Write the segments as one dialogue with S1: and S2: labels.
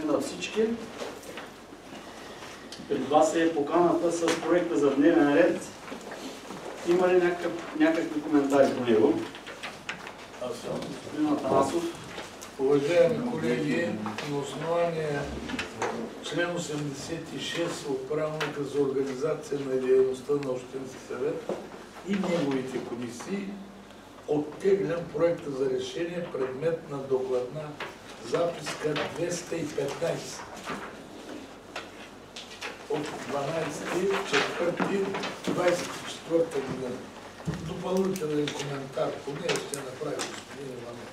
S1: на всички. Пред вас е поканата с проекта за дневен ред. Има ли някакви коментари по него? Господин Атанасов.
S2: Уважаеми колеги, на основание член 86 от Правилника за организация на дейността на Общински съвет и неговите комисии, оттеглям проекта за решение, предмет на докладна записка 215 от 12.04.24 година. Допълнителен коментар по нея ще направи господин Иванов.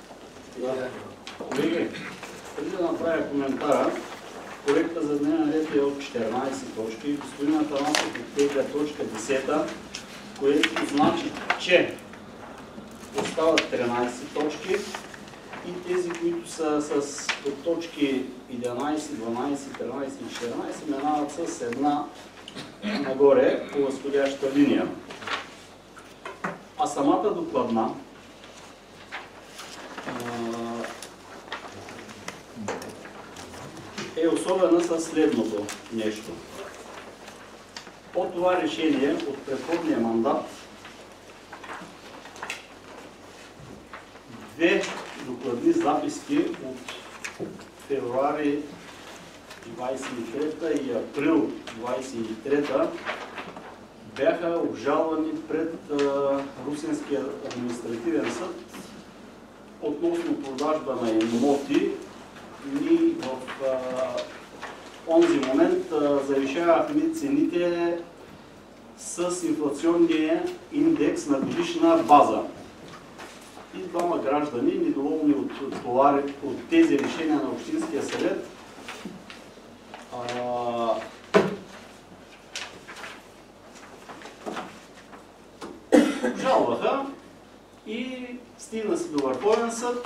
S1: Колеги, преди да направя коментара, проекта за дневен ред е от 14 точки. Господин Атанасов оттегля точка 10, което значи, че остават 13 точки и тези, които са с точки 11, 12, 13 и 14, минават с една нагоре по възходяща линия. А самата докладна е особена със следното нещо. По това решение от предходния мандат две докладни записки от февруари 23 и април 23 бяха обжалвани пред Русенския административен съд относно продажба на имоти и в онзи момент завишавахме цените с инфлационния индекс на годишна база. И двама граждани, недоволни от тези решения на Общинския съвет, обжалваха и стигна се до Върховен съд.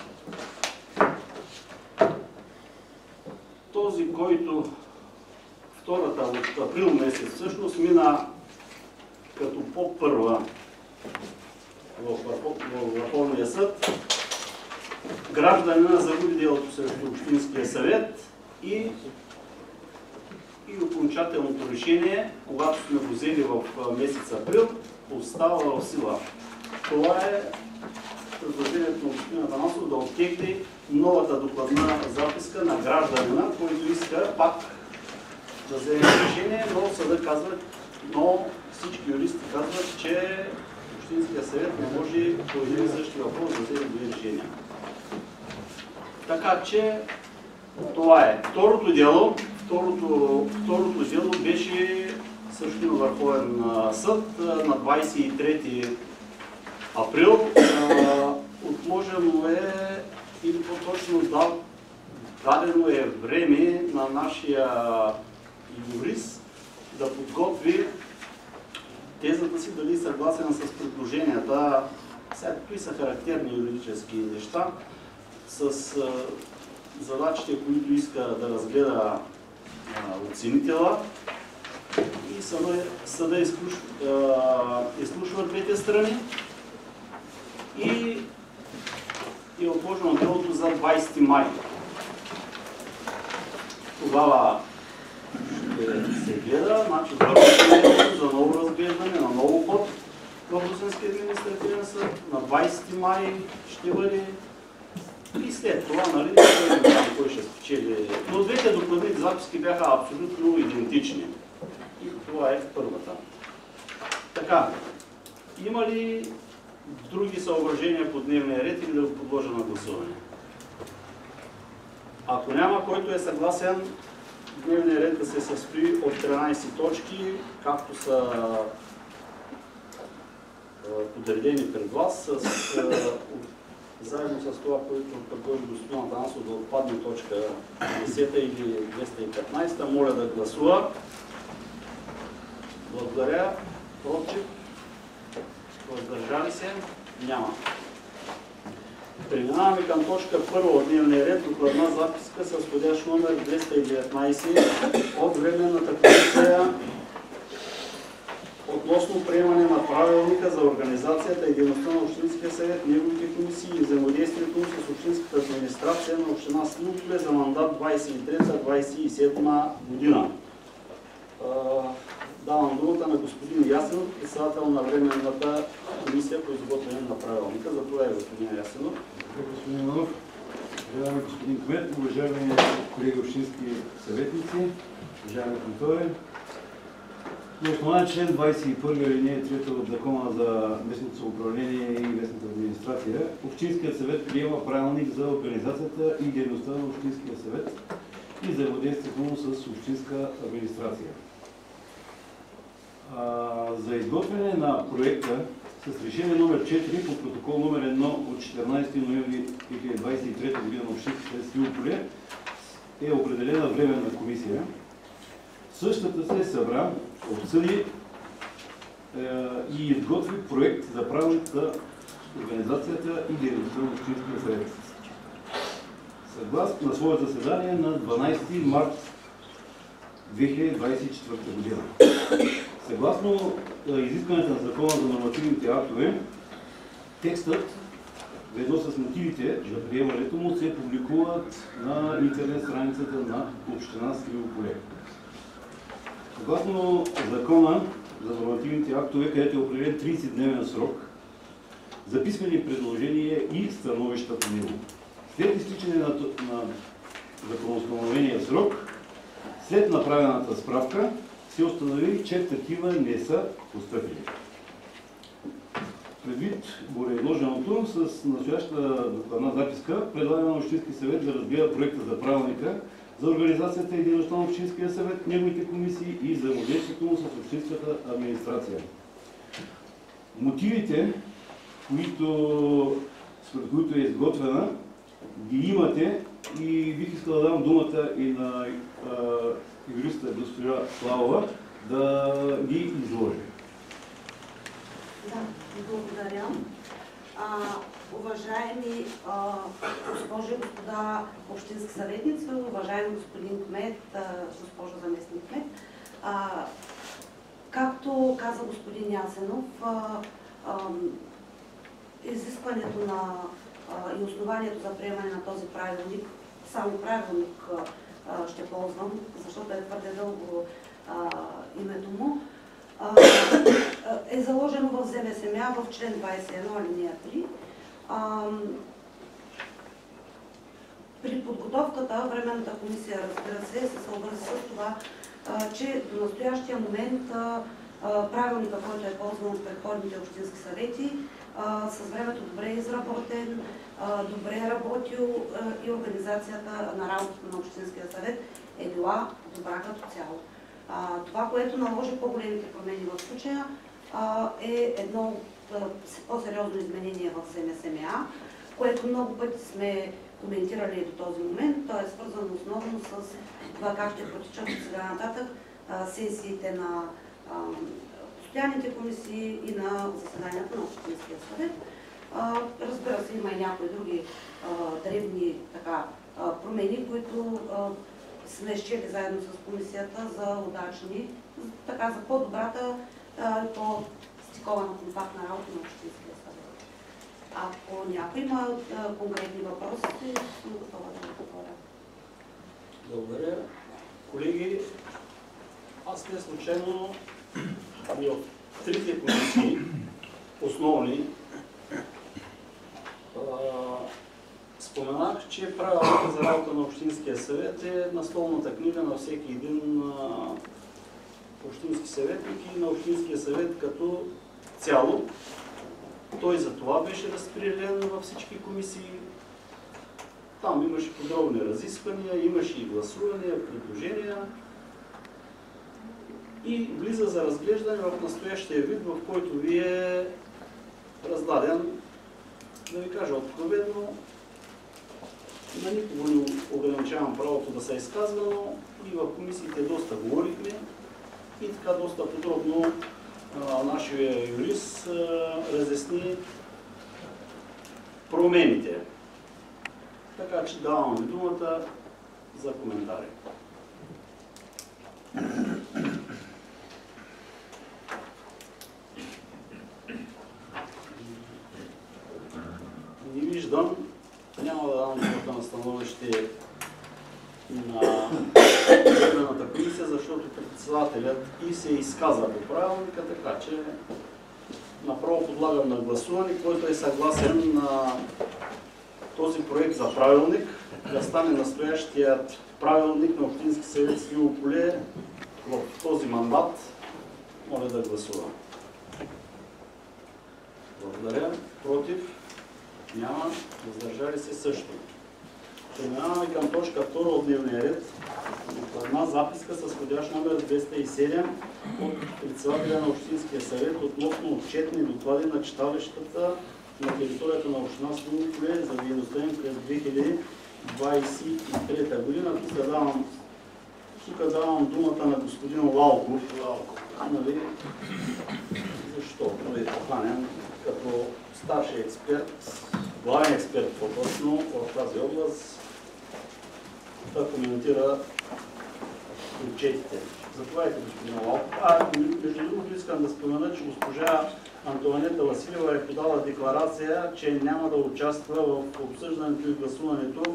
S1: Този, който втората от април месец всъщност мина като по-първа в Върховния съд, гражданина загуби делото срещу Общинския съвет и окончателното решение, когато сме го взели в месец април, остава в сила. Това е предложението на господин Атанасов да оттегли новата докладна записка на гражданина, който иска пак да вземе решение, но съда казва, но всички юристи казват, че Общинския съвет не може по един и същи въпрос да вземе две решения. Така че това е. Второто дело беше също на Върховен съд на 23 април. Отложено е, или по-точно дадено е време на нашия юрист да подготви тезата си, дали е съгласен с предложенията. Сега какви са характерни юридически неща, с задачите, които иска да разгледа оценителя, и съда изслушва двете страни и е отложено делото за 20 май. Тогава ще се гледа, значи за ново разглеждане, на ново ход в Русенския административен съд. На 20 май ще бъде и след това, нали, не знам кой ще спечели. Но двете докладни записки бяха абсолютно идентични. И това е първата. Така, има ли други съображения по дневния ред или да го подложа на гласуване? Ако няма, който е съгласен дневния ред да се състои от 13 точки, както са подредени пред вас, заедно с това, което предложи господин Атанасов да отпадне точка 10 или 215, моля да гласува. Благодаря. Против? Въздържали се? Няма. Преминаваме към точка първа от дневния ред, докладна записка с входящ номер 219 от Временната комисия относно относно приемане на правилника за организацията и дейността на Общинския съвет, неговите комисии и взаимодействието му с Общинската администрация на община Сливополе за мандат 23-27 година. Давам думата на господин Ясенов, председател на Временната комисия по изготвяне на правилника. Заповядайте, господин Ясенов.
S3: Господин Иванов, уважаеми господин кмет, уважаеми колеги общински съветници, уважаеми контори. На основание член 21 алинея 3 от Закона за местното самоуправление и местната администрация, Общинският съвет приема правилник за организацията и дейността на Общинския съвет и взаимодействието му с Общинска администрация. За изготвяне на проекта с решение номер 4 по протокол номер 1 от 14 ноември 2023 година на Общински съвет Сливополе е определена временна комисия. Същата се събра, обсъди и изготви проект за правилник за организацията и дейността на Общинския съвет. Съгласно на свое заседание на 12 март 2024 година. Съгласно изискването на Закона за нормативните актове, текстът, ведно с мотивите за приемането му, се публикуват на интернет страницата на община Сливополе. Съгласно Закона за нормативните актове, където е определен 30-дневен срок за писмени предложения и становища по него. След изтичане на законоустановения срок, след направената справка, се установи, че такива не са постъпили. Предвид гореизложеното, с настоящата докладна записка предлагаме на Общински съвет да разгледа проекта за правилника за организацията и дейността на Общинския съвет, неговите комисии и взаимодействието му с Общинската администрация. Мотивите, според които е изготвена, ги имате и бих искал да дам думата и на юриста госпожа Славова да ги изложи.
S4: Да, благодаря. Уважаеми госпожи и господа общински съветници, уважаеми господин кмет, госпожа заместник кмет, както каза господин Ясенов, изискването и основанието за приемане на този правилник, само правилник ще ползвам, защото е твърде дълго името му, е заложено в ЗМСМА в член 21 алинея 3. При подготовката Временната комисия, разбира се, се съобрази с това, че до настоящия момент правилника, който е ползван от предходните общински съвети, с времето добре е изработен, добре е работил и организацията на работата на Общинския съвет е била добра като цяло. Това, което наложи по-големите промени в случая, е едно по-сериозно изменение в СМСМА, което много пъти сме коментирали до този момент. То е свързано основно с това как ще протичат от сега нататък сесиите на постоянните комисии и на заседанията на Общинския съвет. Разбира се, има и някои други древни промени, които сме счели заедно с комисията за удачни, за по-добрата и по-стикована компактна работа на Общинския съвет. Ако някой има конкретни въпроси, съм готова да отговоря.
S1: Благодаря. Колеги, аз не случайно от трите комисии, основни, споменах, че правилника за работа на Общинския съвет е настолната книга на всеки един общински съветник и на Общинския съвет като цяло. Той за това беше разпределен във всички комисии. Там имаше подробни разисквания, имаше и гласувания, предложения и влиза за разглеждане в настоящия вид, в който ви е раздаден. Да ви кажа откровено, на никого не ограничавам правото да се изказва, но и в комисиите доста говорихме и така доста подробно нашия юрист разясни промените. Така че давам ви думата за коментари. виждам, няма да дам думата на становище на Временната комисия, защото председателят и се изказа по правилника, така че направо подлагам на гласуване, който е съгласен на този проект за правилник, да стане настоящият правилник на Общински съвет Сливо поле в този мандат. Моля да гласувам. Благодаря. Против? Няма. Въздържали се също. Преминаваме към точка 2 от дневния ред. Една записка с входящ номер 207 от председателя на Общинския съвет относно отчетни доклади на читалищата на територията на община Сливо поле за дейността им през 2023 година. Тук давам думата на господин Лалков. Нали? Защото е поканен като старши експерт, главен експерт по-точно в тази област, да коментира отчетите. Заповядайте, господин Лалков. Между другото искам да спомена, че госпожа Антоанета Василева е подала декларация, че няма да участва в обсъждането и гласуването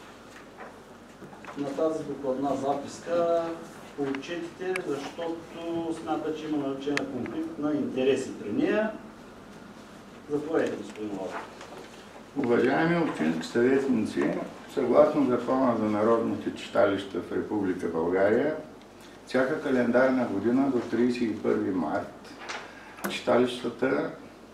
S1: на тази докладна записка по отчетите, защото смята, че има наличен конфликт на интереси при нея. Заповядайте, господин Лалков.
S5: Уважаеми общински съветници, съгласно Закона за народните читалища в Република България, всяка календарна година до 31 март читалищата,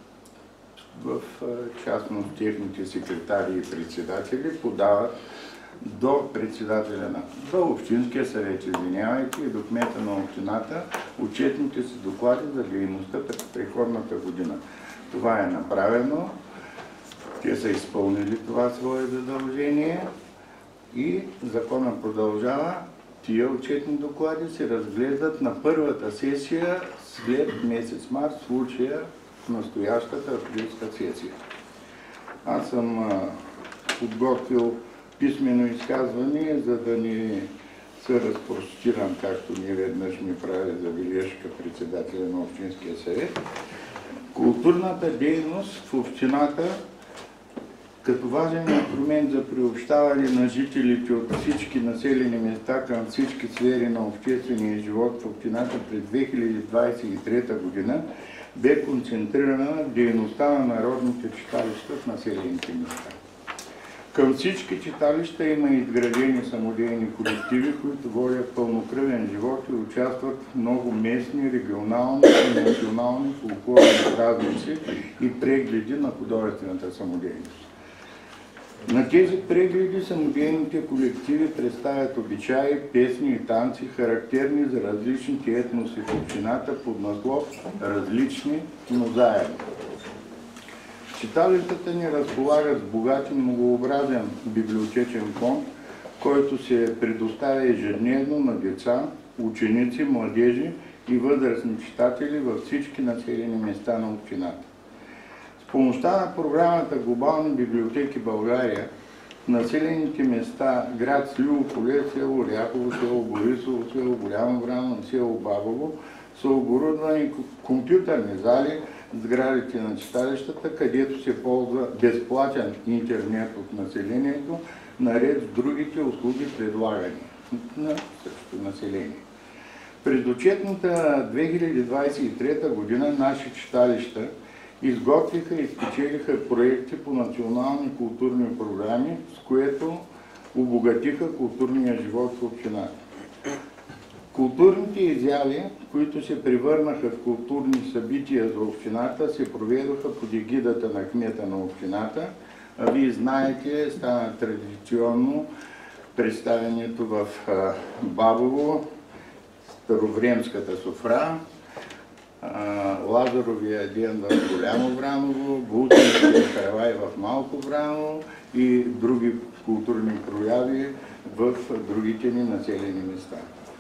S5: в частност техните секретари и председатели, подават до Общинския съвет, извинявайте, и до кмета на общината отчетните си доклади за дейността през предходната година. Това е направено. Те са изпълнили това свое задължение и закона продължава. Тия отчетни доклади се разглеждат на първата сесия след месец март, в случая настоящата априлска сесия. Аз съм подготвил писмено изказване, за да не се разпростирам, както неведнъж ми прави забележка председателя на Общинския съвет. Културната дейност в общината като важен инструмент за приобщаване на жителите от всички населени места към всички сфери на обществения живот в общината през 2023 година бе концентрирана дейността на народните читалища в населените места. Към всички читалища има изградени самодейни колективи, които водят пълнокръвен живот и участват в много местни, регионални и национални фолклорни празници и прегледи на художествената самодейност. На тези прегледи самодейните колективи представят обичаи, песни и танци, характерни за различните етноси в общината под наслов "Различни, но заедно". Читалищата ни разполагат с богат и многообразен библиотечен фонд, който се предоставя ежедневно на деца, ученици, младежи и възрастни читатели във всички населени места на общината. С помощта на програмата Глобални библиотеки България в населените места град Сливо поле, село Ряхово, село Борисово, село Голямо Враново и село Бабово са оборудвани компютърни зали, сградите на читалищата, където се ползва безплатен интернет от населението, наред с другите услуги, предлагани на същото население. През отчетната 2023 година наши читалища изготвиха и спечелиха проекти по национални културни програми, с което обогатиха културния живот в общината. Културните изяви, които се превърнаха в културни събития за общината, се проведоха под егидата на кмета на общината. А вие знаете, стана традиционно представянето в Бабово, Старовремската софра, Лазаровия ден в Голямо Враново, Бултинския каравай в Малко Враново и други културни прояви в другите ни населени места.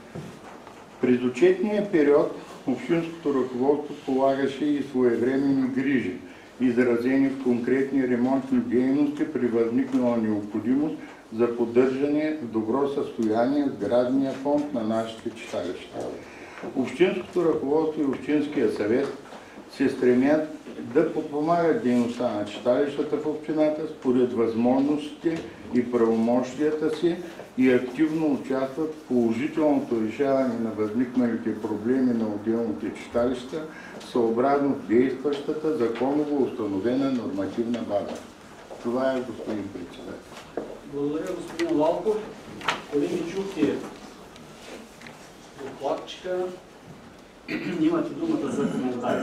S5: През отчетния период общинското ръководство полагаше и своевременни грижи, изразени в конкретни ремонтни дейности при възникнала необходимост за поддържане в добро състояние сградния фонд на нашите читалища. Общинското ръководство и Общинския съвет се стремят да подпомагат дейността на читалищата в общината според възможностите и правомощията си и активно участват в положителното решаване на възникналите проблеми на отделните читалища, съобразно действащата законово установена нормативна база. Това е, господин председател.
S1: Благодаря, господин Лалков. Колеги, чухте докладчика. Имате думата за коментари.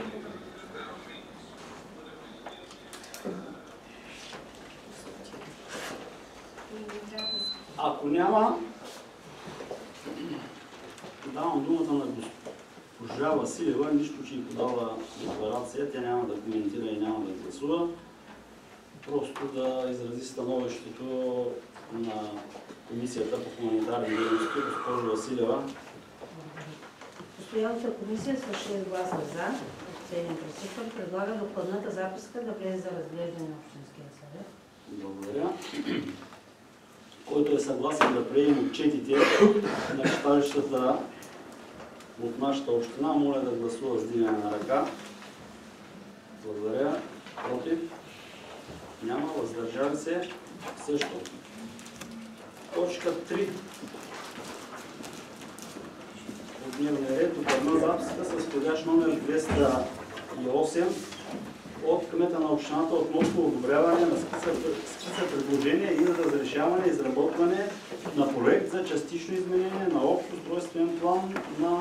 S1: Ако няма, давам думата на госпожа Василева, нищо, че й подава декларация, тя няма да коментира и няма да гласува. Просто да изрази становището на Комисията по хуманитарни дейности. Госпожо Василева.
S6: Постоянната комисия с 6 гласа за, целият присъствен, предлага докладната записка да влезе за разглеждане на Общинския съвет.
S1: Благодаря. Който е съгласен да приеме отчетите на читалищата от нашата община, моля да гласува с дигане на ръка. Благодаря. Против? Няма. Въздържали се? Също. Точка 3. От дневния ред, докладна записка с входящ номер 208 от кмета на общината относно одобряване на скица предложения и разрешаване и изработване на проект за частично изменение на общ устройствен план на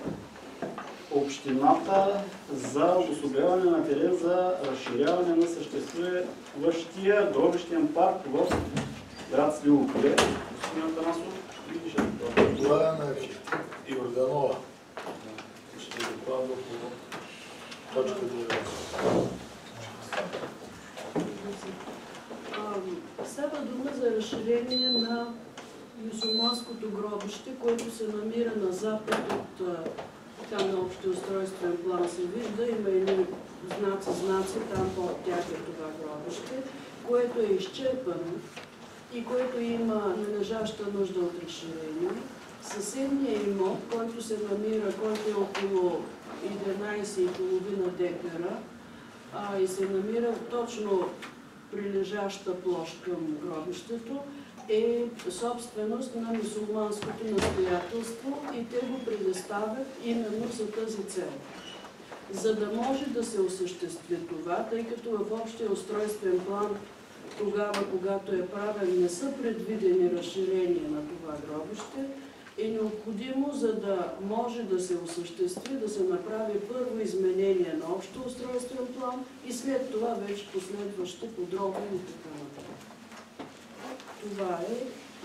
S1: общината за обособяване на терен за разширяване на съществуващия гробищен парк в град Сливо поле. Господин Атанасов,
S2: Това е на архитект Йорданова. Ще докладва по точка 9.
S7: Става дума за разширение на мюсюлманското гробище, което се намира на запад от там на общия устройствен план се вижда, има едни знаци, там под тях е това гробище, което е изчерпано и което има належаща нужда от разширение. Съседният имот, който се намира, който е около 11,5 декара и се намира точно прилежаща площ към гробището, е собственост на мюсюлманското настоятелство и те го предоставят именно за тази цел. За да може да се осъществи това, тъй като в общия устройствен план тогава, когато е правен, не са предвидени разширения на това гробище, е необходимо, за да може да се осъществи, да се направи първо изменение на общия устройствен план и след това вече последващи подробни и така нататък. Това е.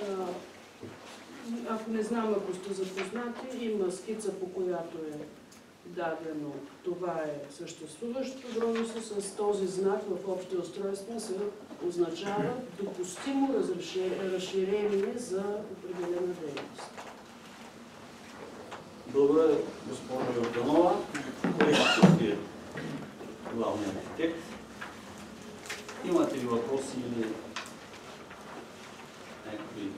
S7: Ако не знам, ако сте запознати, има скица, по която е дадено. Това е съществуващото гробище с този знак в общия устройствен се означава допустимо разширение за определена дейност.
S1: Благодаря, госпожа Йорданова. Кой е главният архитект? Имате ли въпроси или някакви?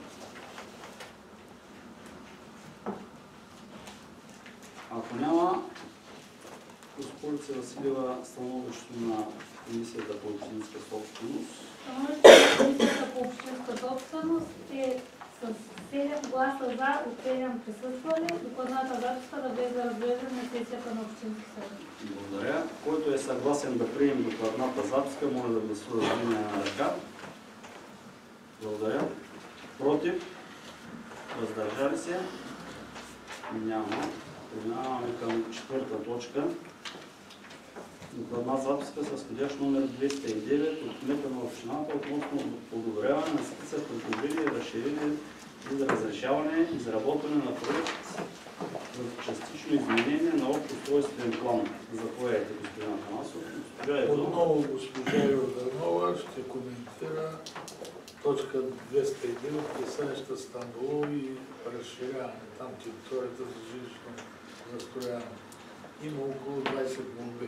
S1: Ако няма, госпожица Василева, становището на Комисията по общинска собственост.
S8: Комисията по общинска собственост е с 7 гласа за, от 7 присъствали, докладната записка да влезе за разглеждане на сесията на Общински съвет.
S1: Благодаря. Който е съгласен да приеме докладната записка, моля да гласува с дигане на ръка. Благодаря. Против? Въздържали се? Няма. Преминаваме към четвърта точка. Докладна записка с входящ номер 209 от кмета на общината относно одобряване на скица, предложение, разширение и за разрешаване, изработване на проект за частично изменение на общ устройствен план. Заповядайте, господин Атанасов.
S2: Отново госпожа Йорданова ще коментира точка 209, касаеща Стамбул и разширяване. Там територията за жилищно застрояване. Има около 20 молби.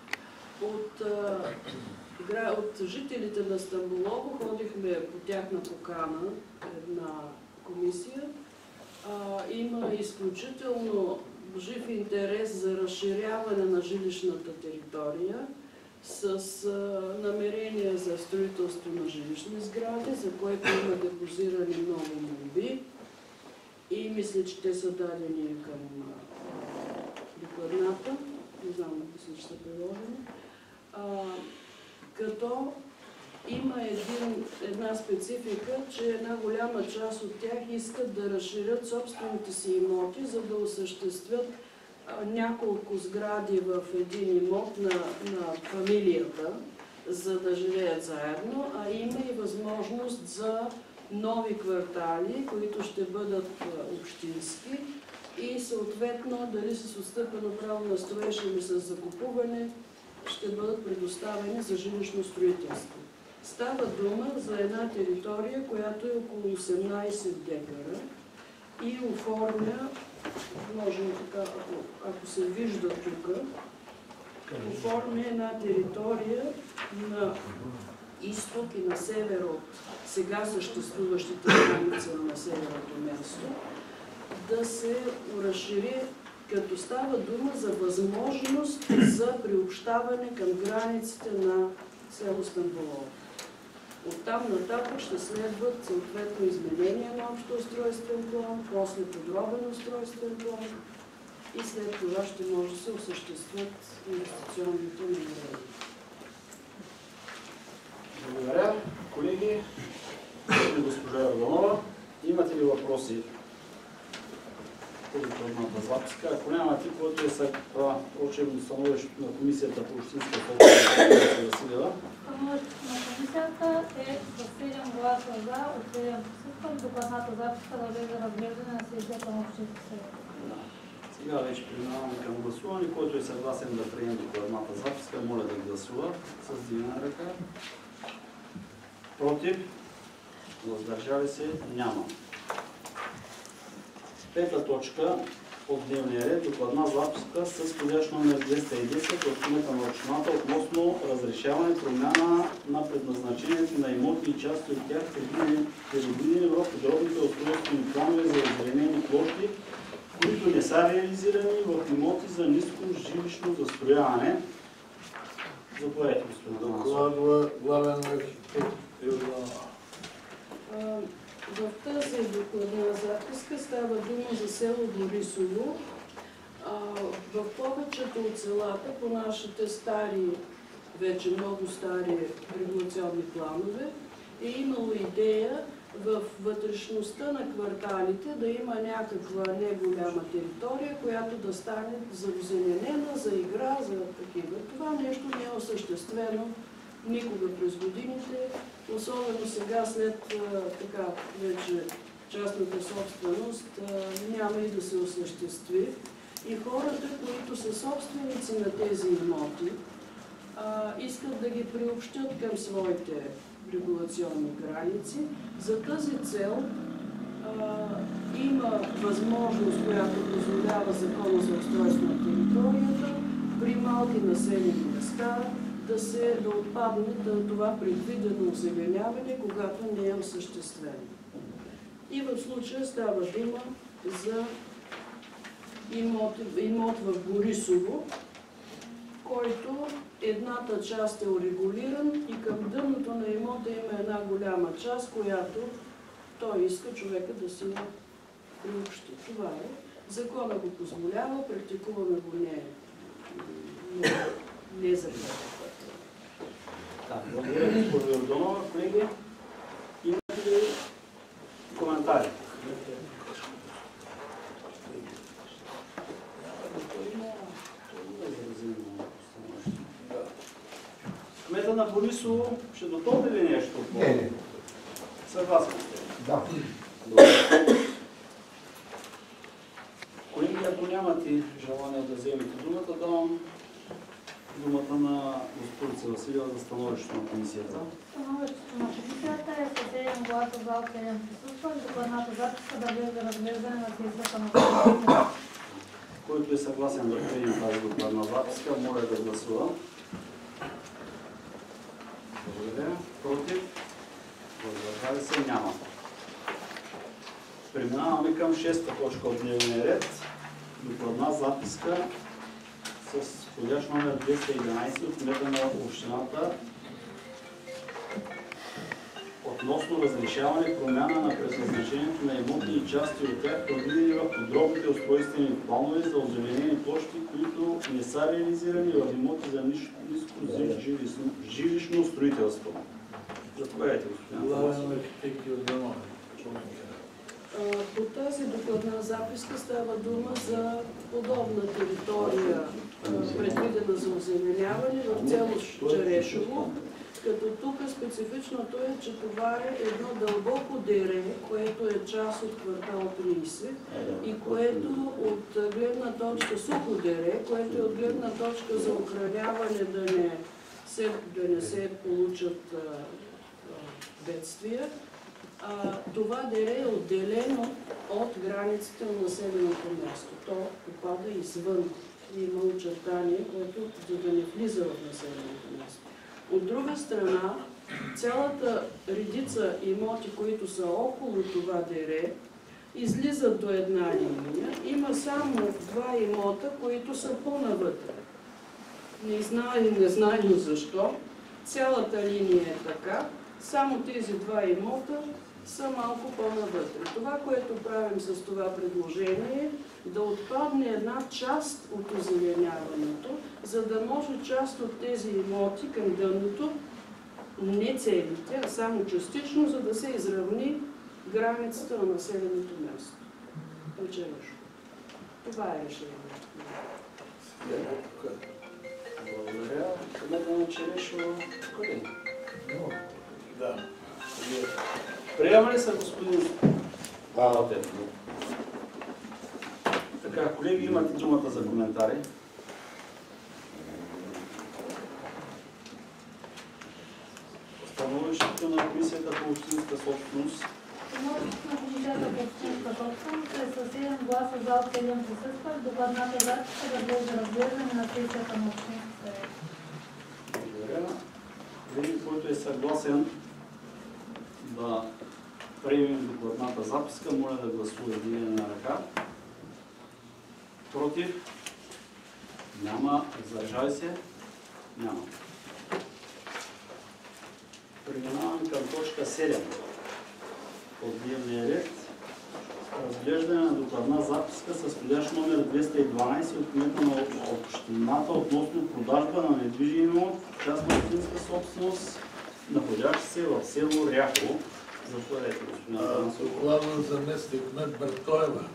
S7: От жителите на Стамбулово ходихме по тяхна покана, една комисия. Има изключително жив интерес за разширяване на жилищната територия с намерение за строителство на жилищни сгради, за което има депозирани много молби и мисля, че те са дадени към докладната. Не знам, мисля, че са приложени. Като има една специфика, че една голяма част от тях искат да разширят собствените си имоти, за да осъществят няколко сгради в един имот на фамилията, за да живеят заедно, а има и възможност за нови квартали, които ще бъдат общински и съответно дали с отстъпено право на строеж или с закупуване ще бъдат предоставени за жилищно строителство. Става дума за една територия, която е около 18 декара и оформя, може така, ако се вижда тук, оформя една територия на изток и на север от сега съществуващите граници на населеното място, да се разшири, като става дума за възможност за приобщаване към границите на село Стамболово. Оттам нататък ще следват съответно изменения на общо устройствен план, после подробен устройствен план и след това ще може да се осъществят инвестиционните намерения.
S1: Благодаря. Колеги, госпожа Йорданова, имате ли въпроси по докладната записка? Ако нямате, което е прочим становището на Комисията по общинска собственост Василева.
S8: Становището на комисията е с 7 гласа за, от 7 присъствали. Докладната записка да бъде разглеждане на сесията на общински съвет.
S1: Сега вече преминаваме към гласуване. Който е съгласен да приеме докладната записка, моля да гласува с дигана ръка. Против? Въздържали се? Няма. Пета точка от дневния ред. Докладна записка с входящ номер 210 от кмета на общината относно разрешаване промяна на предназначението на имоти и части от тях, предвидени в подробните устройствени планове за озеленени площи, които не са реализирани в имоти за ниско жилищно застрояване. Заповядайте, господин Данасов.
S2: Докладва главен архитект Йорданова.
S7: В тази докладна записка става дума за село Борисово. В повечето от селата по нашите стари, вече много стари регулационни планове е имало идея в вътрешността на кварталите да има някаква неголяма територия, която да стане за озеленена, за игра, за такива. Това нещо не е осъществено никога през годините, особено сега след така вече частната собственост няма и да се осъществи. И хората, които са собственици на тези имоти, искат да ги приобщят към своите регулационни граници. За тази цел има възможност, която позволява Закона за устройство на територията при малки населени места да отпадне това предвидено озеленяване, когато не е осъществено. И в случая става дума за имот в Борисово, който едната част е урегулиран и към дъното на имота има една голяма част, която той иска човека да си приобщи. Това е. Закона го позволява, практикуваме го не за това.
S1: Благодаря, госпожо Йорданова. Колеги, имате ли коментари? Кмета на Борисово ще допълни ли нещо?
S9: Не.
S1: Съгласен сте?
S9: Да.
S1: Колеги, ако нямате желание да вземете думата, давам думата на госпожица Василева за становището на комисията.
S8: Становището на комисията е с 7 гласа за, от 7 присъствали. Докладната записка да бъде за разглеждане на сесията на комисията.
S1: Който е съгласен да приеме тази докладна записка, моля да гласува. Благодаря. Против? Въздържали се? Няма. Преминаваме към 6-та точка от дневния ред. докладна записка с входящ номер 211 от кмета на общината относно разрешаване промяна на предназначението на имоти и части от тях, предвидени в подробните устройствени планове за озеленени площи, които не са реализирани в имоти за ниско жилищно строителство. Заповядайте, господин
S2: Главен архитект Йорданов.
S7: По тази докладна записка става дума за подобна територия, предвидена за озеленяване в село Черешово, като тук специфичното е, че това е едно дълбоко дере, което е част от квартал 30 и което от гледна точка сухо дере, което е от гледна точка за охраняване да не се получат бедствия. Това дере е отделено от границите на населеното място. То попада извън и има очертание, което за да не влиза в населеното място. От друга страна, цялата редица имоти, които са около това дере, излизат до една линия. Има само два имота, които са по-навътре. Не знаем защо. Цялата линия е така. Само тези два имота са малко по-навътре. Това, което правим с това предложение е да отпадне една част от озеленяването, за да може част от тези имоти към дъното, не целите, а само частично, за да се изравни границата на населеното място. Това е решението.
S1: Благодаря. Кмета на Черешово. Къде?
S2: Да.
S1: Приема ли се, господин Павлов? Така, колеги, имате думата за коментари. Становището на Комисията по общинска собственост.
S8: Становището на Комисията по общинска собственост е със 7 гласа за, от 7 присъствали. Докладната записка да бъде за разглеждане на сесията на общински съвет.
S1: Благодаря. Колеги, който е съгласен да приемем докладната записка, моля да гласува вдигане на ръка. Против? Няма. Въздържали се? Няма. Преминаваме към точка 7 от дневния ред. Разглеждане на докладна записка с входящ номер 212 от кмета на общината относно продажба на недвижим имот, частна общинска собственост, находящ се в село Ряхово. Заповядайте, господин Атанасов.
S2: Главна заместник кмет Бертоева.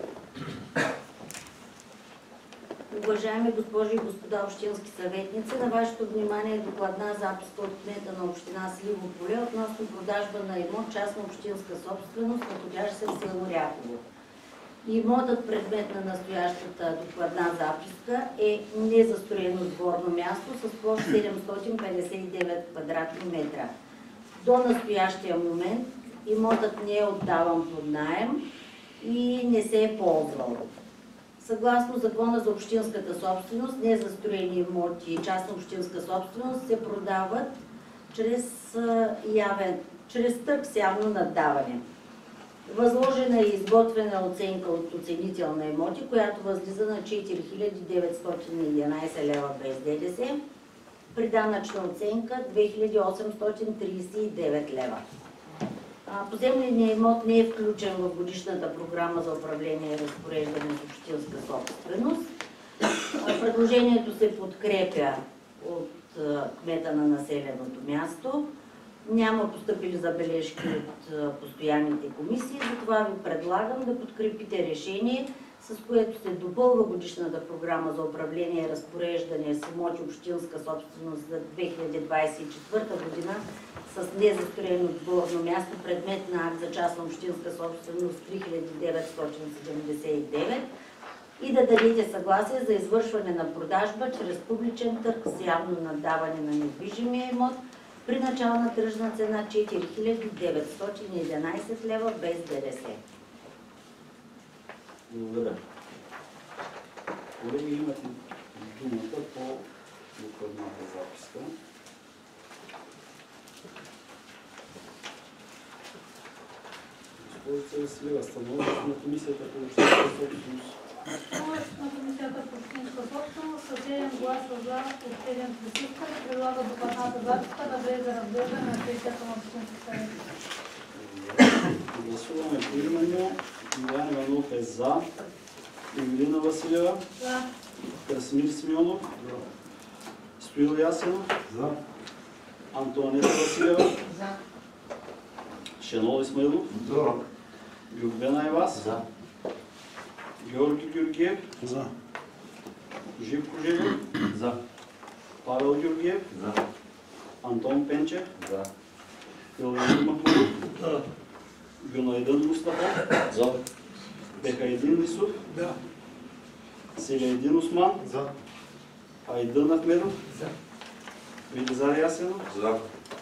S6: Уважаеми госпожи и господа общински съветници, на вашето внимание е докладна записка от кмета на община Сливо поле относно продажба на имот частна общинска собственост, находящ се в село Ряхово. Имотът, предмет на настоящата докладна записка, е незастроено сборно място с площ 759 квадратни метра. До настоящия момент имотът не е отдаван под наем и не се е ползвал. Съгласно Закона за общинската собственост, незастроени имоти и частна общинска собственост се продават чрез търг с явно наддаване. Възложена е изготвена оценка от оценител на имоти, която възлиза на 4911 лева без ДДС, при данъчна оценка 2839 лева. Поземленият имот не е включен в годишната програма за управление и разпореждане с общинска собственост. Предложението се подкрепя от кмета на населеното място. Няма постъпили забележки от постоянните комисии, затова ви предлагам да подкрепите решение, с което се допълва годишната програма за управление и разпореждане с имоти общинска собственост за 2024 година с незастроено сборно място, предмет на акт за частна общинска собственост 3979 и да дадете съгласие за извършване на продажба чрез публичен търг с явно наддаване на недвижимия имот при начална тръжна цена 4911 лева без ДДС.
S1: Благодаря. Колеги, имате думата по докладната записка. Госпожица Василева, становището на Комисията по общинска собственост.
S8: Становището на Комисията по общинска собственост с 7 гласа за, от 7 присъствали предлага докладната записка да бъде за разглеждане на сесията на общински съвет.
S1: Гласуваме поименно. Иван Иванов е за. Евелина Василева.
S8: За.
S1: Красимир Симеонов. Стоил Ясенов.
S3: За.
S1: Антоанета Василева.
S6: За.
S1: Шенол Исмаилов.
S3: За.
S1: Георген Айваз.
S3: За.
S1: Георги Георгиев.
S3: За.
S1: Живко Желев.
S3: За.
S1: Павел Георгиев.
S3: За.
S1: Антон Пенчев.
S3: За.
S1: Илвин Махмудов. Гюнайдън Мустафа.
S3: За.
S1: Бехайдин Лисов.
S2: Да.
S1: Селейдин Осман.
S3: За.
S1: Айдън Ахмедов.
S2: За.
S1: Велизар Ясенов.
S3: За.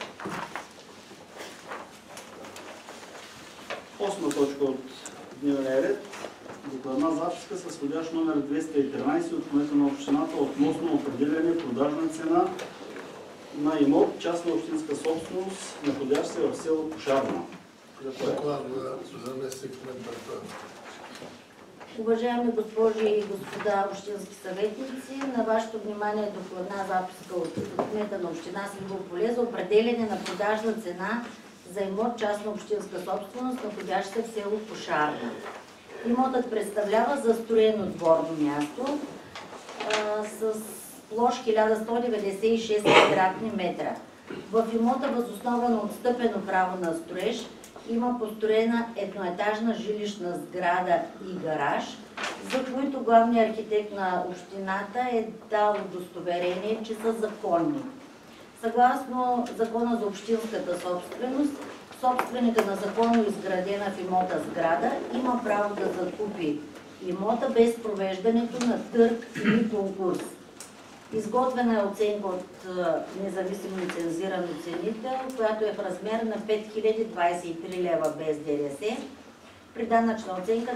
S1: 8 точка от дневния ред. Докладна записка с входящ номер 213 от кмета на общината относно определяне продажна цена на имот, частна общинска собственост, находящ се в село Кошарна.
S2: Докладва заместник кмет Бъртов.
S6: Уважаеми госпожи и господа общински съветници, на вашето внимание е докладна записка от кмета на община Сливо поле за определяне на продажна цена за имот частна общинска собственост, находящ се в село Кошарна. Имотът представлява застроено дворно място с площ 1196 квадратни метра. В имота въз основа на отстъпено право на строеж има построена едноетажна жилищна сграда и гараж, за които главният архитект на общината е дал удостоверение, че са законни. Съгласно Закона за общинската собственост, собственика на законно изградена в имота сграда има право да закупи имота без провеждането на търг или конкурс. Изготвена е оценка от независим лицензиран оценител, която е в размер на 5023 лева без ДДС, при данъчна оценка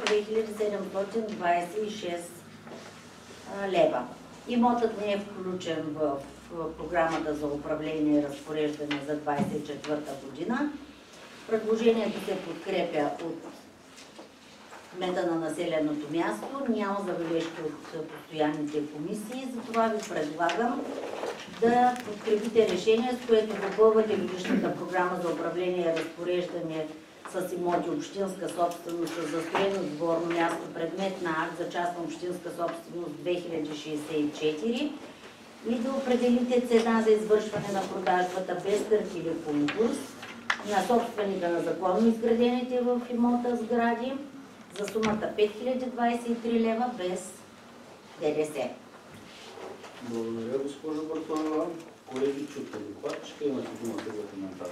S6: 2726 лева. Имотът не е включен в програмата за управление и разпореждане за 2024 година. Предложението се подкрепя от кмета на населеното място, няма забележки от постоянните комисии, затова ви предлагам да подкрепите решение, с което допълвате годишната програма за управление и разпореждане с имоти общинска собственост с застроено дворно място, предмет на акт за частна общинска собственост 2064 и да определите цена за извършване на продажбата без търг или конкурс на собственика на законно изградените в имота сгради за сумата 5023 лева без ДДС.
S1: Благодаря, госпожо Бъртонова. Колеги, чуйте докладчика, имате думата за коментар.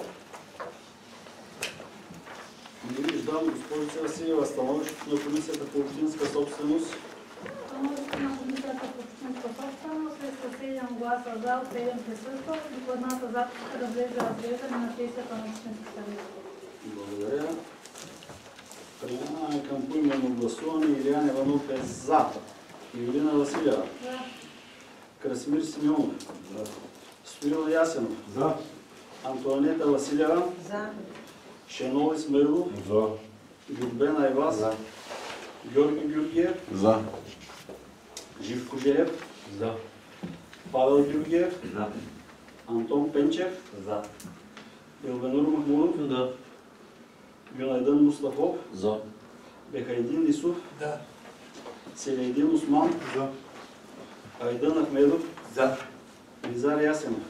S1: Не виждам, госпожица Василева, становището на Комисията по общинска собственост.
S8: Становището на Комисията по общинска собственост е с 7 гласа за, от 7 присъствали. Докладната записка да бъде за разглеждане на сесията на общински съвет.
S1: Благодаря. Преминаваме към поименно гласуване. Илиян Иванов е за. Евелина Василева.
S8: За.
S1: Красимир Симеонов.
S3: За.
S1: Стоил Ясенов.
S3: За.
S1: Антоанета Василева.
S4: За.
S1: Шенол Исмаилов.
S3: За.
S1: Георген Айваз.
S3: За.
S1: Георги Георгиев.
S3: За.
S1: Живко Желев.
S3: За.
S1: Павел Георгиев.
S3: За.
S1: Антон Пенчев.
S3: За.
S1: Илвенур Махмудов.
S3: Да.
S1: Гюнайдън Мустафов.
S3: За.
S1: Бехайдин Лисов.
S2: Да.
S1: Селейдин Осман.
S3: За.
S1: Айдън Ахмедов.
S3: За.
S1: Велизар Ясенов.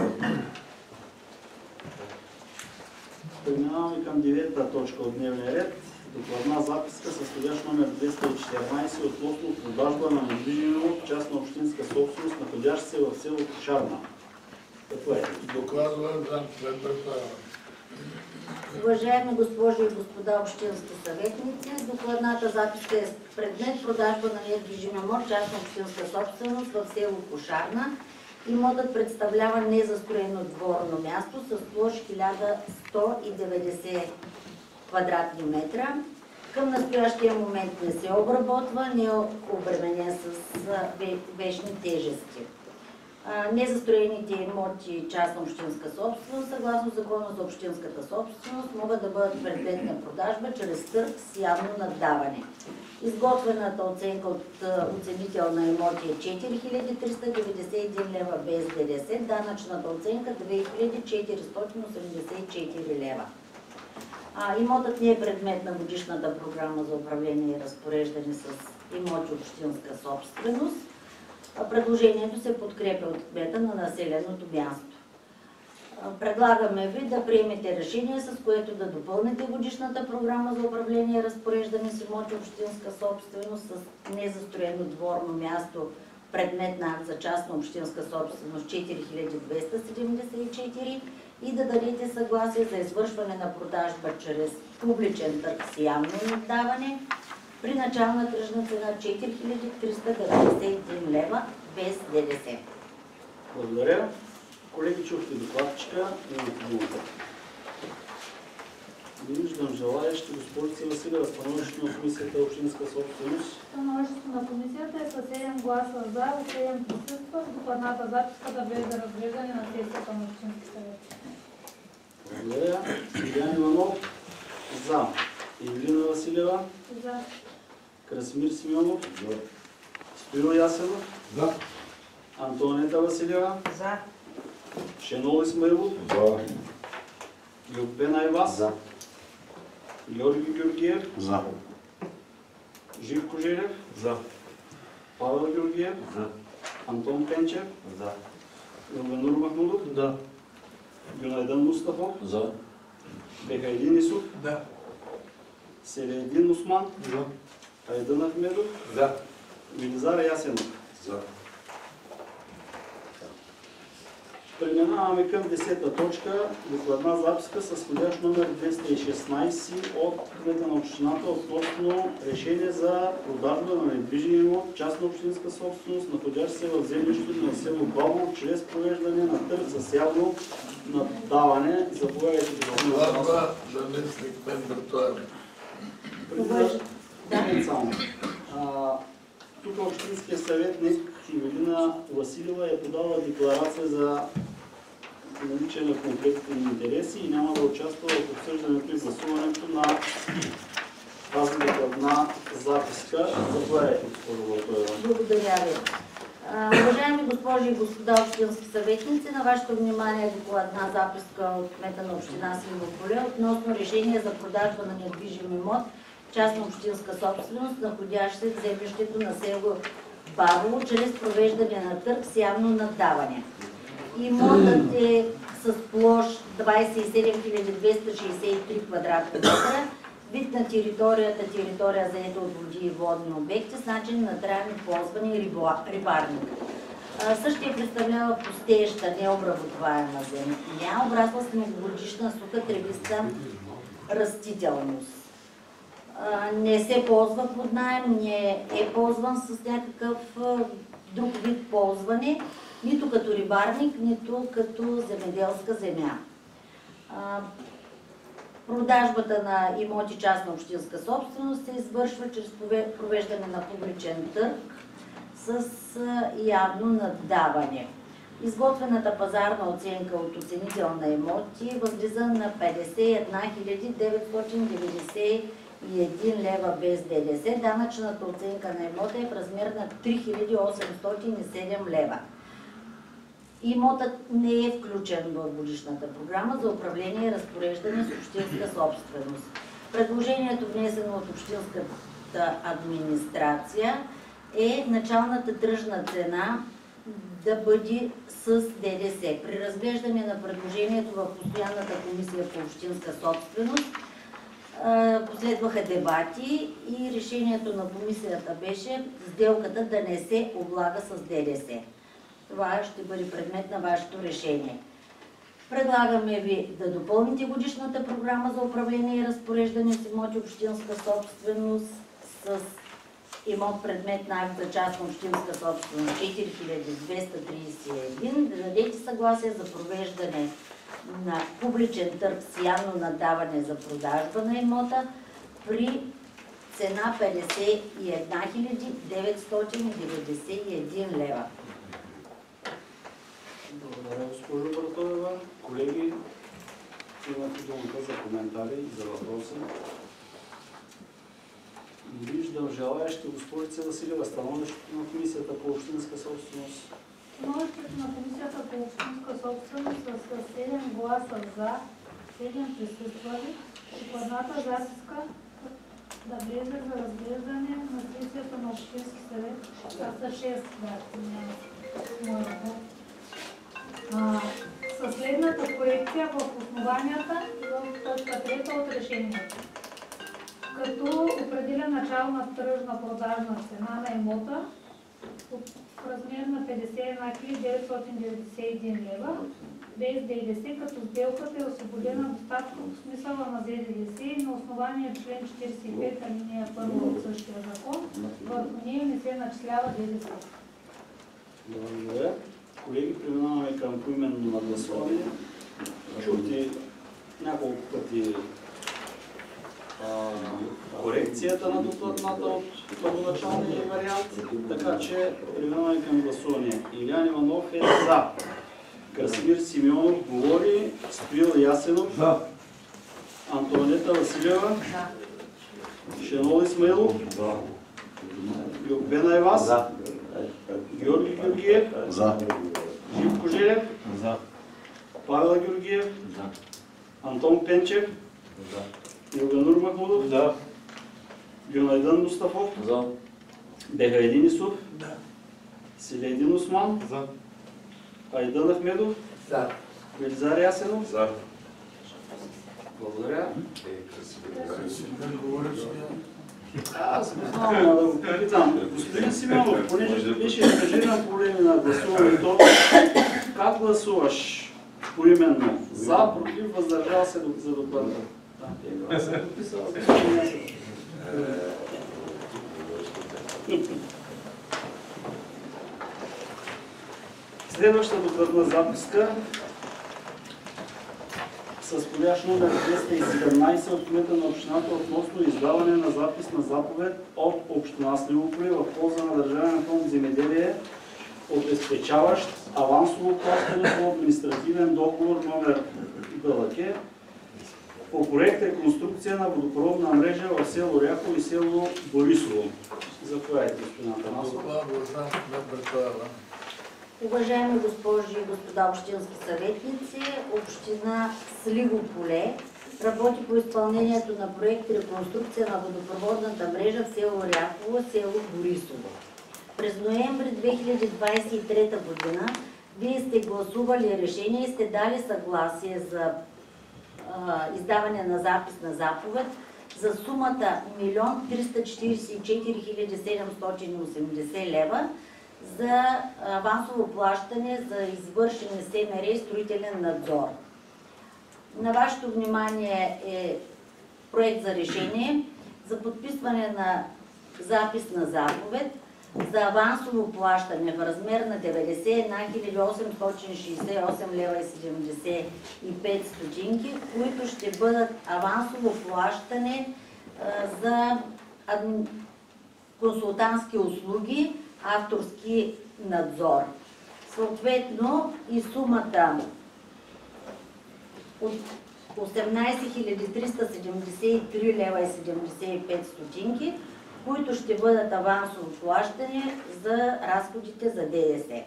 S1: Преминаваме към 9-та точка от дневния ред. Докладна записка с входящ номер 214 относно продажба на недвижим имот, частна общинска собственост, находящ се в село Кошарна. Какво е?
S2: Докладва за кмет Бъртов.
S6: Уважаеми госпожи и господа общински съветници, докладната записка е предмет продажба на недвижим имот, частна общинска собственост в село Кошарна. Имотът представлява незастроено дворно място с площ 1190 квадратни метра. Към настоящия момент не се обработва, не е обременен с вечни тежести. Незастроените имоти частна общинска собственост, съгласно Закона за общинската собственост, могат да бъдат предмет на продажба чрез търг с явно наддаване. Изготвената оценка от оценител на имоти е 4391 лева без ДДС, данъчната оценка 2484 лева. Имотът не е предмет на годишната програма за управление и разпореждане с имоти общинска собственост. Предложението се подкрепя от кмета на населеното място. Предлагаме ви да приемете решение, с което да допълните годишната програма за управление и разпореждане с имоти общинска собственост с незастроено дворно място, предмет на акт за частна общинска собственост 4274 и да дадете съгласие за извършване на продажба чрез публичен търг с явно наддаване при начална тръжна цена 4391 лева без ДДС.
S1: Благодаря. Колеги, чухте докладчика. Имате думата. Не виждам желаящи. Госпожица Василева, становището на комисията общинска собственост.
S8: Становището на комисията е със 7 гласа за, 7 присъства. Докладната записка да бъде за разглеждане на сесията на общински съвет.
S1: Благодаря. Илиян Иванов. За. Евелина Василева.
S8: За.
S1: Красимир Симеонов. За. Стоил Ясенов.
S3: За.
S1: Антонета Василева.
S4: За.
S1: Шенол Исмаилов.
S3: За.
S1: Любен Айвас.
S3: За.
S1: Георги Георгиев.
S3: За.
S1: Живко Желев.
S3: За.
S1: Павел Георгиев.
S3: За.
S1: Антон Пенчев.
S3: За.
S1: Илбенур Махмудов.
S2: Да.
S1: Юнайдан Мустафов.
S3: За.
S1: Бехайдин Исуф.
S2: Да.
S1: Селедин Осман.
S3: За.
S1: Айдан Ахмедов.
S2: Да.
S1: Велизар Ясенов.
S3: За.
S1: Преминаваме към 10-та точка. Докладна записка с входящ номер 216 от кмета на общината относно решение за продажба на недвижим имот, частна общинска собственост, находящ се в землището на село Бабово, чрез провеждане на търг за явно наддаване. Заповядайте,
S2: Докладва заместник мен Бъртуари.
S1: Тук общинския съветник Евелина Василева е подала декларация за наличие на конфликт на интереси и няма да участва в обсъждането и гласуването на тази докладна записка. Заповядайте, госпожо Бъртуарева.
S6: Благодаря ви. Уважаеми госпожи и господа общински съветници, на вашето внимание е докладна записка от кмета на община Сливо поле относно решение за продажба на недвижим имот, частна общинска собственост, находящ се в землището на село Бабово, чрез провеждане на търг с явно наддаване. Имотът е с площ 27 263 квадратни метра, вид на територията, територия заета от води и водни обекти с начин на трайно ползване и рибарник. Същия представлява пустееща, необработваема земя, обрасла с многогодишна суха тревиста растителност. Не се ползва под наем, не е ползван с някакъв друг вид ползване, нито като рибарник, нито като земеделска земя. Продажбата на имоти частна общинска собственост се извършва чрез провеждане на публичен търг с явно наддаване. Изготвената пазарна оценка от оценител на имоти възлиза на 51 991 лева без ДДС. Данъчната оценка на имота е в размер на 3807 лева. Имотът не е включен в годишната програма за управление и разпореждане с общинска собственост. Предложението, внесено от общинската администрация, е началната тръжна цена да бъде с ДДС. При разглеждане на предложението в постоянната комисия по общинска собственост последваха дебати и решението на комисията беше сделката да не се облага с ДДС. Това ще бъде предмет на вашето решение. Предлагаме ви да допълните годишната програма за управление и разпореждане с имоти общинска собственост с имот предмет на акт за частна общинска собственост 4231, да дадете съгласие за провеждане на публичен търг с явно наддаване за продажба на имота при цена 51 991 лева.
S1: Благодаря, госпожо Братоева. Колеги, имате думата за коментари и за въпроси. Не виждам желаящи. Госпожица Василева, становището на Комисията по общинска собственост.
S8: Становището на Комисията по общинска собственост с 7 гласа за, 7 присъствали, докладната записка да влезе за разглеждане на сесията на Общински съвет, са 6 със следната корекция в основанията в точка 3 от решението. Като определя начална тръжна продажна цена на имота в размер на 51 991 лева, без ДДС, като сделката е освободена достатъчно в смисъла на ЗДДС и на основание член 45 алинея 1 от същия закон, върху нея не се начислява ДДС.
S1: Благодаря. Колеги, преминаваме към поименно нагласуване. Чухте няколко пъти корекцията на докладната от първоначалния вариант, така че преминаваме към гласуване. Илян Иванов е за. Красимир Симеонов говори. Стоил Ясенов.
S3: За.
S1: Антонета Василева. Шенол Исмаилов. Йокбен Айваз.
S3: За.
S1: Георги Георгиев.
S3: За.
S1: Живко Желев.
S3: За.
S1: Павел Георгиев.
S3: За.
S1: Антон Пенчев.
S3: За.
S1: Илганур Махмудов.
S3: За.
S1: Гюнайдан Мустафов.
S3: За.
S1: Бехайдин Исуф. Селейдин Осман.
S3: За.
S1: Айдан Ахмедов.
S2: За.
S1: Велизар Ясенов.
S3: За.
S1: Благодаря.
S2: Говориш ли?
S1: Аз не знам да го попитам. Господин Симеонов, понеже беше ангажиран по време на гласуването, как гласуваш поименно? За, против, въздържал се за доклада? Аз съм подписал господин Ясенов. Следващата докладна записка с входящ номер 217 от кмета на общината относно издаване на запис на заповед от община Сливополе в полза на Държавен фонд земеделие, обезпечаващ авансово плащане по административен договор номер БЛК по проект реконструкция на водопроводна мрежа в село Ряхово и село Борисово. Заповядайте, господин Атанасов.
S2: Доклад на Братоева.
S6: Уважаеми госпожи и господа общински съветници, община Сливополе работи по изпълнението на проект реконструкция на водопроводната мрежа в село Ряхово, село Борисово. През ноември 2023 година вие сте гласували решение и сте дали съгласие за издаване на запис на заповед за сумата 1 344 780 лева за авансово плащане за извършене СМР и строителен надзор. На вашето внимание е проект за решение за подписване на запис на заповед за авансово плащане в размер на 91 868 лева и 75 стотинки, които ще бъдат авансово плащане за консултантски услуги, авторски надзор. Съответно и сумата от 18 373 лева и 75 стотинки, които ще бъдат авансово плащане за разходите за ДДС.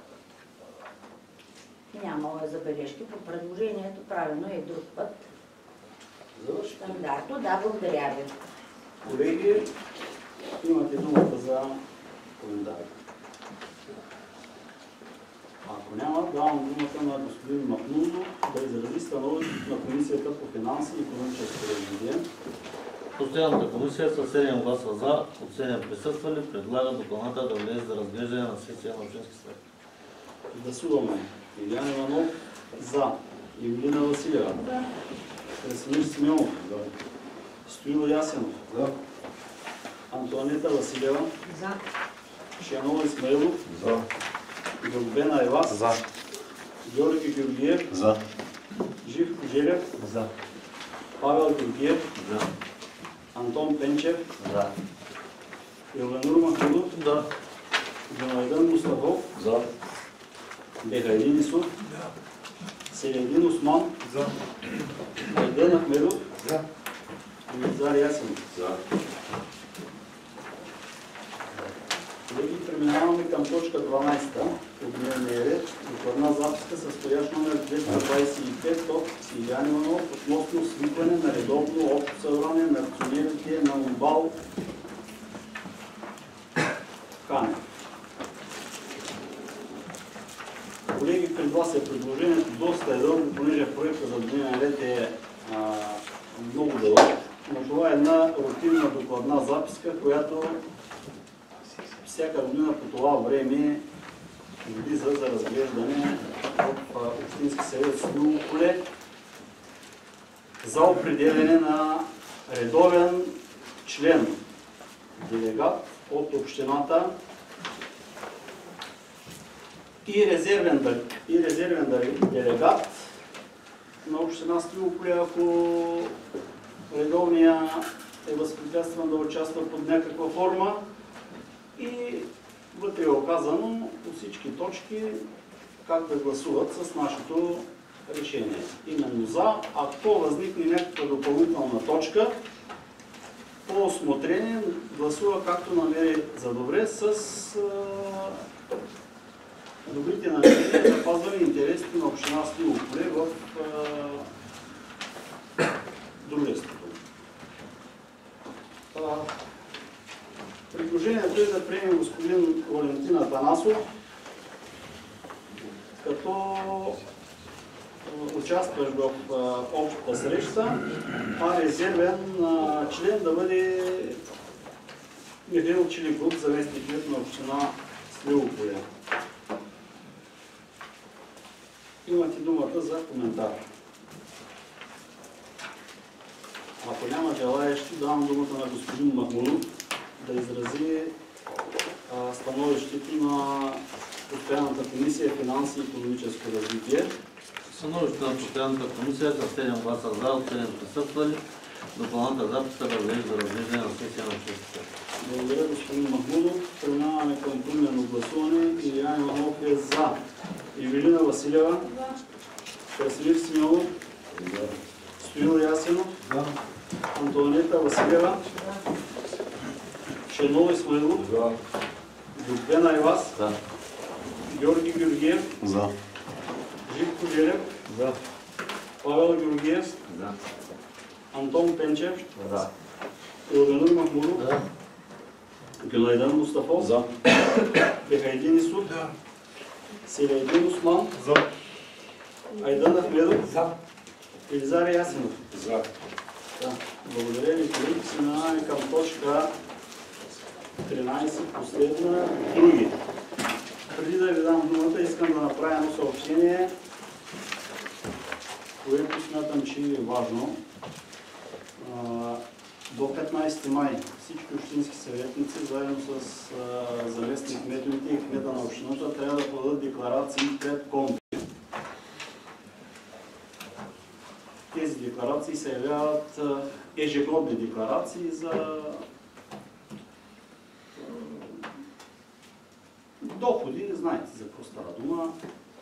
S6: Няма забележки по предложението, правилно е друг път. Стандартно, да, благодаря ви.
S1: Колеги, имате думата за коментари. Ако няма, давам думата на господин Махмудов да изрази становището на Комисията по финанси и икономическо развитие.
S9: Постоянната комисия със 7 гласа за, от 7 присъствали, предлага докладната да влезе за разглеждане на сесия на Общински съвет.
S1: Гласуваме. Илян Иванов за. Евелина Василева.
S8: За.
S1: Красимир Симеонов.
S3: За.
S1: Стоил Ясенов.
S3: За.
S1: Антонета Василева.
S4: За.
S1: Шенол Исмаилов.
S3: За.
S1: Гълбен Айваз.
S3: За.
S1: Георги Георгиев.
S3: За.
S1: Живко Желев.
S3: За.
S1: Павел Георгиев.
S3: За.
S1: Антон Пенчев.
S3: За.
S1: Илганур Махмудов.
S9: Да.
S1: Гюнайдан Мустафов.
S3: За.
S1: Бехайдин Исуф, Селедин Осман,
S2: За.
S1: Айден Ахмедов,
S2: За.
S1: Велизар Ясенов.
S9: За.
S1: Колеги, преминаваме към точка 12 от дневния ред. Докладна записка, състоящ номер 225 от Илиян Иванов относно свикване на редовно общо събрание на акционерите на УМБАЛ Канев. Колеги, пред вас е предложението, доста е дълго, понеже проекта за дневен ред е много дълъг, но това е една рутинна докладна записка, която всяка година по това време влиза за разглеждане в Общински съвет Сливо поле за определене на редовен член, делегат от общината и резервен делегат на община Сливо поле, ако редовния е възпрепятстван да участва под някаква форма. И вътре е оказано по всички точки как да гласуват с нашето решение. Именно за, ако възникне някаква допълнителна точка, по осмотрение гласува както намери за добре с добрите намерения за запазване интересите на община Сливо поле в дружеството. Предложението е да приемем господин Валентин Атанасов като участващ в общата среща, а резервен член да бъде Михаил Чиликов, заместник на община Сливо поле. Имате думата за коментар. Ако няма желаещи, давам думата на господин Махмудов да изрази становището на Постоянната комисия финанси и икономическо развитие.
S9: Становището на Постоянната комисия за 7 гласа за, от 7 присъствали. Докладната записка разглежда разглеждане на сесия на обществото.
S1: Благодаря, господин Махмудов. Преминаваме към поименно гласуване. Илиян Иванов е за. Евелина Василева. Красимир Симеонов. Стоил Ясенов. Антонета Василева. Шенол Исмаилов. Любен Айвас. Георги Георгиев. Живко Желев. Павел Георгиев. Антон Пенчев. Илданур Махмудов. Гюнайдан Мустафов. Бехайдин Исуф. Селедин Осман. Айдан Ахмедов. Велизар Ясенов. Благодаря ви, колеги. Се минаваме към точка 13, последна, други. Преди да ви дам думата, искам да направя едно съобщение, което смятам, че е важно. До 15 май всички общински съветници, заедно с заместник кметовете и кмета на общината, трябва да подадат декларации пред КОНПИ. Тези декларации се явяват ежегодни декларации за доходи, знаете за какво става дума.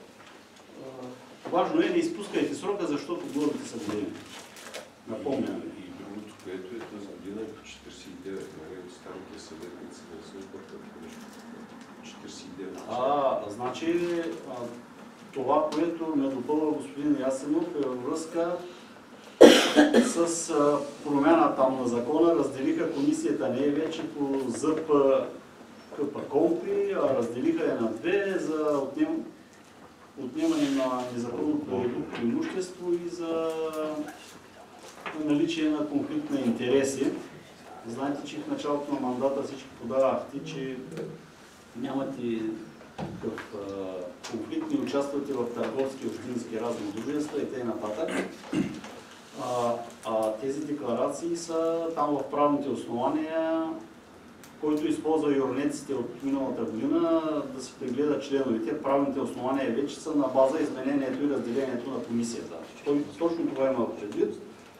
S1: Важно е да изпускайте срока, защото глобите са големи. Напомням ви.
S10: И другото, което е тази година е по 49, нали, старите съветници на службата, нещо 49.
S1: Значи това, което ме допълва господин Ясенов, е във връзка с промяна там на закона. Разделиха комисията не вече по ЗП КПКОМПИ, а разделиха я на две за отнемане на незаконно придобито имущество и за наличие на конфликт на интереси. Знаете, че в началото на мандата всички подавахте, че нямате такъв конфликт, не участвате в търговски и общински разни дружества и т.н. Тези декларации са там в правните основания, който използва юрнеците от миналата година да си прегледа членовете. Правните основания вече са на база изменението и разделението на комисията. Точно това има предвид.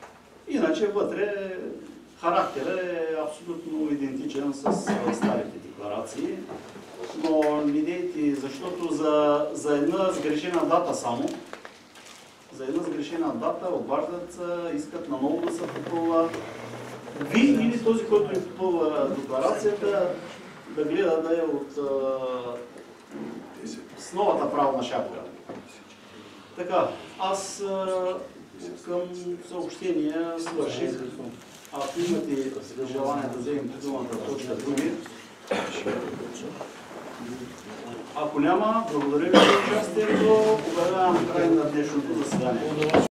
S1: Иначе вътре характерът е абсолютно идентичен с старите декларации. декларации, но идеите, защото за една сгрешена дата само, за една сгрешена дата обаждат, искат наново да се попълва. Ви или този, който ви попълва декларацията, да гледа да е с новата правна шапка. Така, аз към съобщения свърших. Ако имате желание да вземете думата точка други. Ако няма, благодаря ви за участието. Обявявам край на днешното заседание.